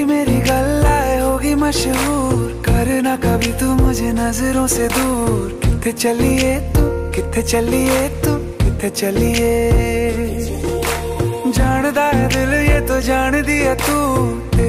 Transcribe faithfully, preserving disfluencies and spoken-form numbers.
तेरी मेरी गल्लाए होगी मशहूर, करना कभी तू मुझे नजरों से दूर। किथे चलिए तू, किथे चलिए तू, किथे चलिए। जानदा है दिल ये तो जान दिया तू,